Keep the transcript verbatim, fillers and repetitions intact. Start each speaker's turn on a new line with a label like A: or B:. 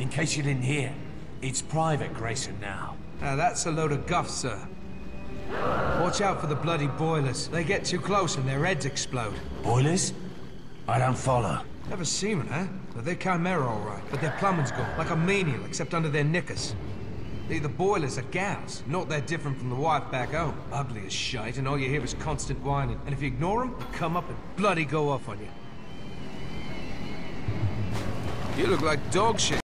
A: In case you didn't hear, it's Private Grayson now.
B: Now that's a load of guff, sir. Watch out for the bloody boilers. They get too close and their heads explode.
A: Boilers? I don't follow.
B: Never seen one, huh? But they're Chimera, all right. But their plumbing's gone, like a menial, except under their knickers. The boilers are gals. Not that different from the wife back home. Ugly as shite, and all you hear is constant whining. And if you ignore them, they'll come up and bloody go off on you. You look like dog shit.